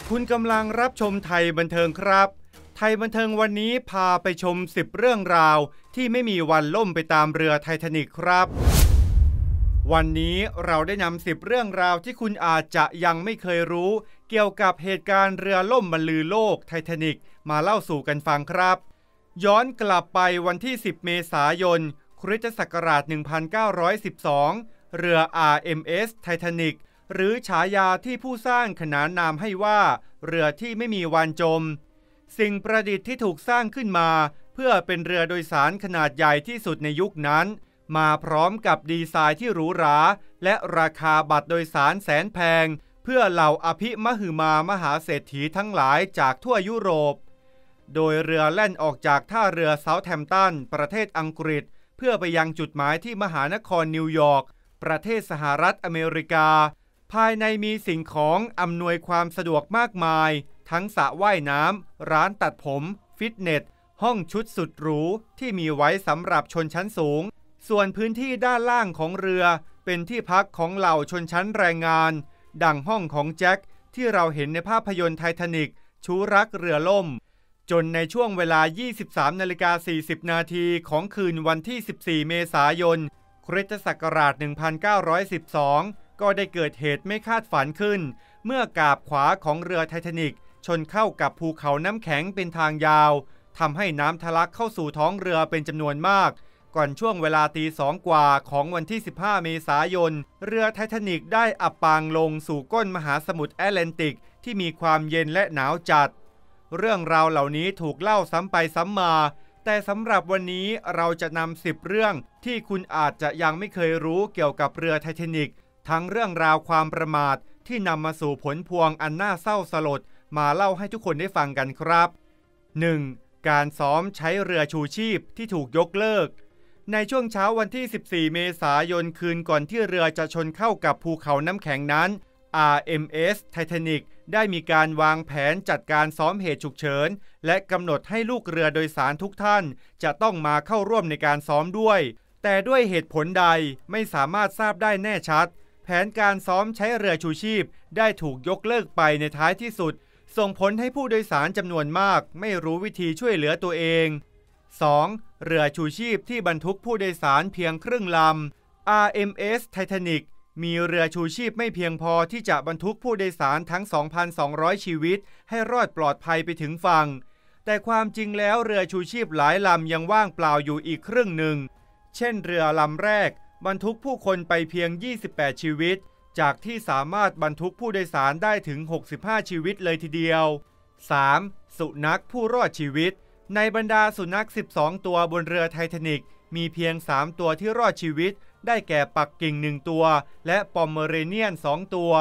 คุณกำลังรับชมไทยบันเทิงครับไทยบันเทิงวันนี้พาไปชม10เรื่องราวที่ไม่มีวันล่มไปตามเรือไททานิคครับวันนี้เราได้นำ10เรื่องราวที่คุณอาจจะยังไม่เคยรู้เกี่ยวกับเหตุการณ์เรือล่มบรรลือโลกไททานิคมาเล่าสู่กันฟังครับย้อนกลับไปวันที่10เมษายนคริสตศักราช1912เรือ RMS ไททานิคหรือฉายาที่ผู้สร้างขนานนามให้ว่าเรือที่ไม่มีวันจมสิ่งประดิษฐ์ที่ถูกสร้างขึ้นมาเพื่อเป็นเรือโดยสารขนาดใหญ่ที่สุดในยุคนั้นมาพร้อมกับดีไซน์ที่หรูหราและราคาบัตรโดยสารแสนแพงเพื่อเหล่าอภิมหึมามหาเศรษฐีทั้งหลายจากทั่วยุโรปโดยเรือแล่นออกจากท่าเรือเซาท์แฮมป์ตันประเทศอังกฤษเพื่อไปยังจุดหมายที่มหานครนิวยอร์กประเทศสหรัฐอเมริกาภายในมีสิ่งของอำนวยความสะดวกมากมายทั้งสระว่ายน้ำร้านตัดผมฟิตเนสห้องชุดสุดหรูที่มีไว้สำหรับชนชั้นสูงส่วนพื้นที่ด้านล่างของเรือเป็นที่พักของเหล่าชนชั้นแรงงานดังห้องของแจ็คที่เราเห็นในภาพยนตร์ไททานิคชูรักเรือล่มจนในช่วงเวลา 23:40 นาทีของคืนวันที่ 14 เมษายนคริสตศักราช 1912 ก็ได้เกิดเหตุไม่คาดฝันขึ้นเมื่อกาบขวาของเรือไททานิคชนเข้ากับภูเขาน้ำแข็งเป็นทางยาวทำให้น้ำทะลักเข้าสู่ท้องเรือเป็นจำนวนมากก่อนช่วงเวลาตี 2 กว่าของวันที่ 15 เมษายนเรือไททานิคได้อับปางลงสู่ก้นมหาสมุทรแอตแลนติกที่มีความเย็นและหนาวจัดเรื่องราวเหล่านี้ถูกเล่าซ้ำไปซ้ำมาแต่สำหรับวันนี้เราจะนำ10เรื่องที่คุณอาจจะยังไม่เคยรู้เกี่ยวกับเรือไททานิคทั้งเรื่องราวความประมาทที่นำมาสู่ผลพวงอันน่าเศร้าสลดมาเล่าให้ทุกคนได้ฟังกันครับ 1. การซ้อมใช้เรือชูชีพที่ถูกยกเลิกในช่วงเช้าวันที่ 14 เมษายนคืนก่อนที่เรือจะชนเข้ากับภูเขาน้ำแข็งนั้น RMS Titanic ได้มีการวางแผนจัดการซ้อมเหตุฉุกเฉินและกำหนดให้ลูกเรือโดยสารทุกท่านจะต้องมาเข้าร่วมในการซ้อมด้วยแต่ด้วยเหตุผลใดไม่สามารถทราบได้แน่ชัดแผนการซ้อมใช้เรือชูชีพได้ถูกยกเลิกไปในท้ายที่สุดส่งผลให้ผู้โดยสารจำนวนมากไม่รู้วิธีช่วยเหลือตัวเอง 2. เรือชูชีพที่บรรทุกผู้โดยสารเพียงครึ่งลำ RMS Titanic มีเรือชูชีพไม่เพียงพอที่จะบรรทุกผู้โดยสารทั้ง 2,200 ชีวิตให้รอดปลอดภัยไปถึงฝั่งแต่ความจริงแล้วเรือชูชีพหลายลำยังว่างเปล่าอยู่อีกครึ่งหนึ่งเช่นเรือลำแรกบรรทุกผู้คนไปเพียง 28 ชีวิตจากที่สามารถบรรทุกผู้โดยสารได้ถึง 65 ชีวิตเลยทีเดียว 3. สุนัขผู้รอดชีวิตในบรรดาสุนัข 12 ตัวบนเรือไททานิคมีเพียง 3 ตัวที่รอดชีวิตได้แก่ปักกิ่ง 1 ตัวและปอมเมอเรเนียน 2 ตัว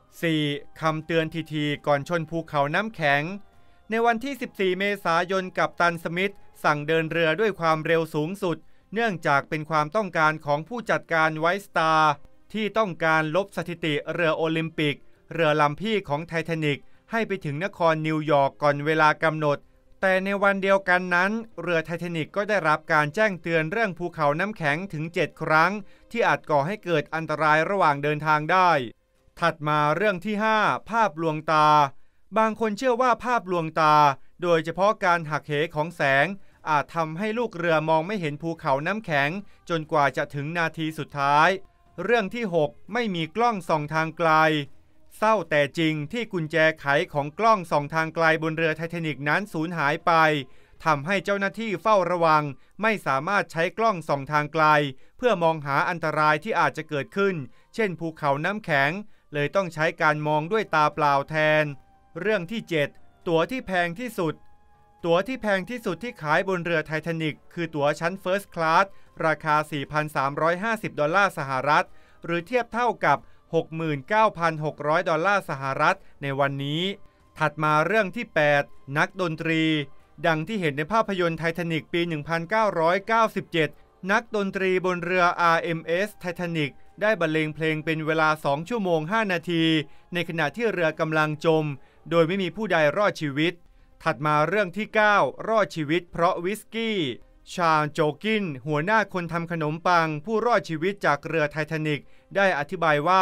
4. คำเตือนทีๆก่อนชนภูเขาน้ำแข็งในวันที่ 14 เมษายนกัปตันสมิธสั่งเดินเรือด้วยความเร็วสูงสุดเนื่องจากเป็นความต้องการของผู้จัดการไวท์สตาร์ที่ต้องการลบสถิติเรือโอลิมปิกเรือลำพี่ของไททานิคให้ไปถึงนครนิวยอร์กก่อนเวลากำหนดแต่ในวันเดียวกันนั้นเรือไททานิคก็ได้รับการแจ้งเตือนเรื่องภูเขาน้ำแข็งถึง 7 ครั้งที่อาจก่อให้เกิดอันตรายระหว่างเดินทางได้ถัดมาเรื่องที่ 5 ภาพลวงตาบางคนเชื่อว่าภาพลวงตาโดยเฉพาะการหักเหของแสงอาจทำให้ลูกเรือมองไม่เห็นภูเขาน้ำแข็งจนกว่าจะถึงนาทีสุดท้ายเรื่องที่ 6 ไม่มีกล้องส่องทางไกลเศร้าแต่จริงที่กุญแจไขของกล้องส่องทางไกลบนเรือไททานิคนั้นสูญหายไปทำให้เจ้าหน้าที่เฝ้าระวังไม่สามารถใช้กล้องส่องทางไกลเพื่อมองหาอันตรายที่อาจจะเกิดขึ้นเช่นภูเขาน้ำแข็งเลยต้องใช้การมองด้วยตาเปล่าแทนเรื่องที่ 7 ตั๋วที่แพงที่สุดตั๋วที่แพงที่สุดที่ขายบนเรือไททานิคคือตั๋วชั้น First Class ราคา $4,350 ดอลลาร์สหรัฐหรือเทียบเท่ากับ 69,600 ดอลลาร์สหรัฐในวันนี้ถัดมาเรื่องที่ 8 นักดนตรีดังที่เห็นในภาพยนตร์ไททานิคปี 1997 นักดนตรีบนเรือ RMS Titanic ได้บรรเลงเพลงเป็นเวลา 2 ชั่วโมง 5 นาทีในขณะที่เรือกำลังจมโดยไม่มีผู้ใดรอดชีวิตถัดมาเรื่องที่ 9 รอดชีวิตเพราะวิสกี้ชาร์ล โจกินหัวหน้าคนทำขนมปังผู้รอดชีวิตจากเรือไททานิคได้อธิบายว่า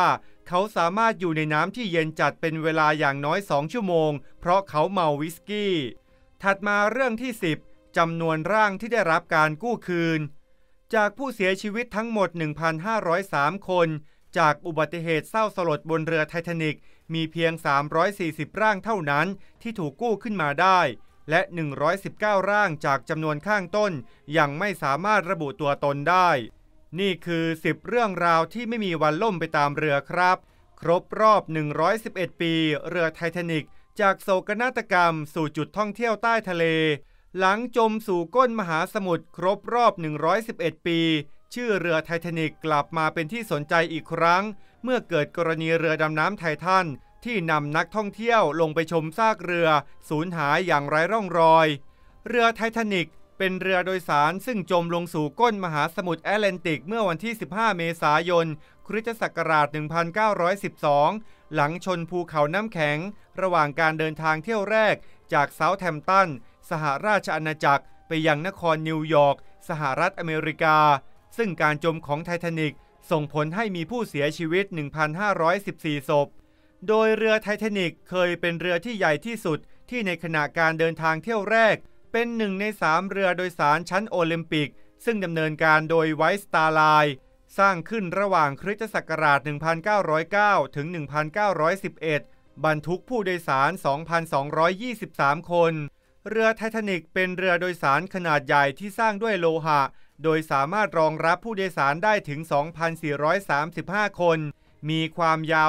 เขาสามารถอยู่ในน้ำที่เย็นจัดเป็นเวลาอย่างน้อย2 ชั่วโมงเพราะเขาเมาวิสกี้ถัดมาเรื่องที่10จำนวนร่างที่ได้รับการกู้คืนจากผู้เสียชีวิตทั้งหมด 1,503 คนจากอุบัติเหตุเศร้าสลดบนเรือไททานิกมีเพียง340ร่างเท่านั้นที่ถูกกู้ขึ้นมาได้และ119ร่างจากจำนวนข้างต้นยังไม่สามารถระบุตัวตนได้นี่คือ10เรื่องราวที่ไม่มีวันล่มไปตามเรือครับครบรอบ111ปีเรือไททานิกจากโศกนาฏกรรมสู่จุดท่องเที่ยวใต้ทะเลหลังจมสู่ก้นมหาสมุทรครบรอบ111ปีชื่อเรือไททานิกกลับมาเป็นที่สนใจอีกครั้งเมื่อเกิดกรณีเรือดำน้ำไททันที่นำนักท่องเที่ยวลงไปชมซากเรือสูญหายอย่างไร้ร่องรอยเรือไททานิกเป็นเรือโดยสารซึ่งจมลงสู่ก้นมหาสมุทรแอตแลนติกเมื่อวันที่15เมษายนคริสตศักราช1912หลังชนภูเขาน้ำแข็งระหว่างการเดินทางเที่ยวแรกจากเซาท์แฮมป์ตันสหราชอาณาจักรไปยังนครนิวยอร์กสหรัฐอเมริกาซึ่งการจมของไททานิกส่งผลให้มีผู้เสียชีวิต 1,514 ศพโดยเรือไททานิกเคยเป็นเรือที่ใหญ่ที่สุดที่ในขณะการเดินทางเที่ยวแรกเป็น1 ใน 3เรือโดยสารชั้นโอลิมปิกซึ่งดำเนินการโดยไวท์สตาร์ไลน์สร้างขึ้นระหว่างคริสตศักราช 1909 ถึง 1911 บรรทุกผู้โดยสาร 2,223 คนเรือไททานิกเป็นเรือโดยสารขนาดใหญ่ที่สร้างด้วยโลหะโดยสามารถรองรับผู้โดยสารได้ถึง 2,435 คนมีความยาว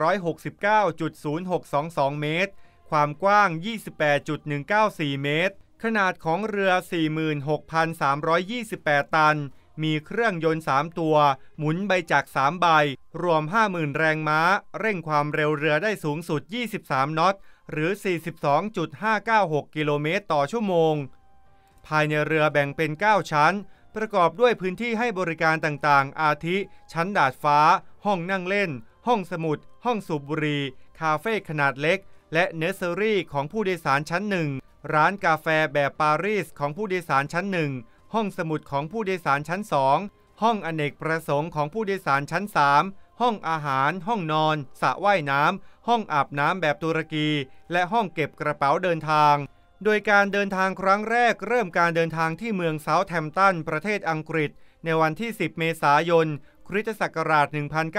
269.0622 เมตรความกว้าง 28.194 เมตรขนาดของเรือ 46,328 ตันมีเครื่องยนต์3ตัวหมุนใบจักร3ใบรวม 50,000 แรงม้าเร่งความเร็วเรือได้สูงสุด23 นอตหรือ 42.596 กิโลเมตรต่อชั่วโมงภายในเรือแบ่งเป็น9ชั้นประกอบด้วยพื้นที่ให้บริการต่างๆอาทิชั้นดาดฟ้าห้องนั่งเล่นห้องสมุดห้องสูบบุหรี่คาเฟ่ขนาดเล็กและเนสเซอรี่ของผู้โดยสารชั้น1ร้านกาแฟแบบปารีสของผู้โดยสารชั้น1ห้องสมุดของผู้โดยสารชั้น2ห้องอเนกประสงค์ของผู้โดยสารชั้น3ห้องอาหารห้องนอนสระว่ายน้ำห้องอาบน้ำแบบตุรกีและห้องเก็บกระเป๋าเดินทางโดยการเดินทางครั้งแรกเริ่มการเดินทางที่เมืองเซาท์แฮมป์ตันประเทศอังกฤษในวันที่10เมษายนคริสตศักราช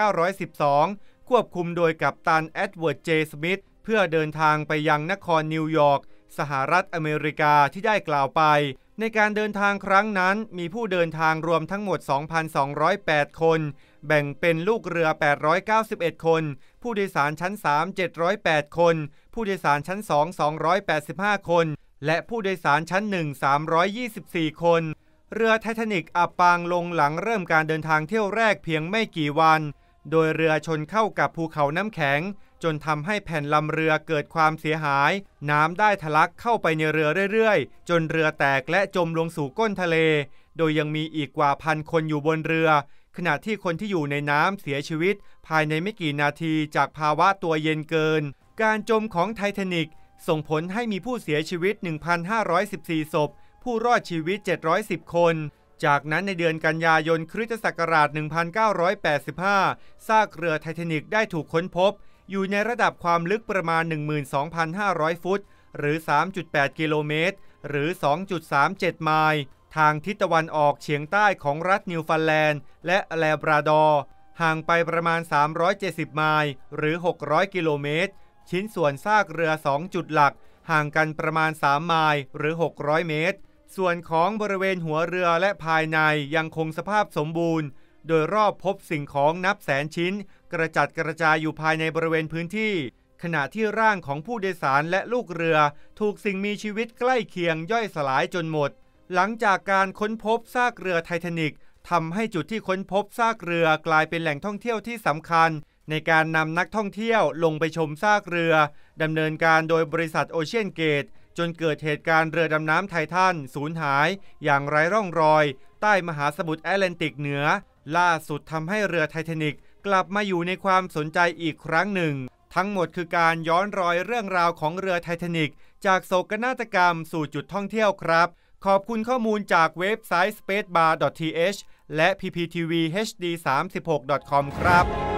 1912ควบคุมโดยกัปตันเอ็ดเวิร์ด เจ สมิธเพื่อเดินทางไปยังนครนิวยอร์กสหรัฐอเมริกาที่ได้กล่าวไปในการเดินทางครั้งนั้นมีผู้เดินทางรวมทั้งหมด 2,208 คนแบ่งเป็นลูกเรือ891คนผู้โดยสารชั้น3 708คนผู้โดยสารชั้น2 285คนและผู้โดยสารชั้น1 324คนเรือไททานิกอับปางลงหลังเริ่มการเดินทางเที่ยวแรกเพียงไม่กี่วันโดยเรือชนเข้ากับภูเขาน้ำแข็งจนทำให้แผ่นลำเรือเกิดความเสียหายน้ำได้ทะลักเข้าไปในเรือเรื่อยๆจนเรือแตกและจมลงสู่ก้นทะเลโดยยังมีอีกกว่า1,000 คนอยู่บนเรือขณะที่คนที่อยู่ในน้ำเสียชีวิตภายในไม่กี่นาทีจากภาวะตัวเย็นเกินการจมของไททานิกส่งผลให้มีผู้เสียชีวิต 1,514 ศพผู้รอดชีวิต710คนจากนั้นในเดือนกันยายนคริสตศักราช 1985 ซากเรือไททานิกได้ถูกค้นพบอยู่ในระดับความลึกประมาณ 12,500 ฟุตหรือ 3.8 กิโลเมตรหรือ 2.37 ไมล์ทางทิศตะวันออกเฉียงใต้ของรัฐนิวฟันแลนด์และแลบราดอร์ห่างไปประมาณ370ไมล์หรือ600กิโลเมตรชิ้นส่วนซากเรือ2จุดหลักห่างกันประมาณ3ไมล์หรือ600เมตรส่วนของบริเวณหัวเรือและภายในยังคงสภาพสมบูรณ์โดยรอบพบสิ่งของนับแสนชิ้นกระจัดกระจายอยู่ภายในบริเวณพื้นที่ขณะที่ร่างของผู้โดยสารและลูกเรือถูกสิ่งมีชีวิตใกล้เคียงย่อยสลายจนหมดหลังจากการค้นพบซากเรือไททานิกทำให้จุดที่ค้นพบซากเรือกลายเป็นแหล่งท่องเที่ยวที่สำคัญในการนำนักท่องเที่ยวลงไปชมซากเรือดำเนินการโดยบริษัทโอเชียนเกตจนเกิดเหตุการณ์เรือดำน้ำไททันสูญหายอย่างไร้ร่องรอยใต้มหาสมุทรแอตแลนติกเหนือล่าสุดทำให้เรือไททานิกกลับมาอยู่ในความสนใจอีกครั้งหนึ่งทั้งหมดคือการย้อนรอยเรื่องราวของเรือไททานิกจากโศกนาฏกรรมสู่จุดท่องเที่ยวครับขอบคุณข้อมูลจากเว็บไซต์ spacebar.th และ pptvhd36.com ครับ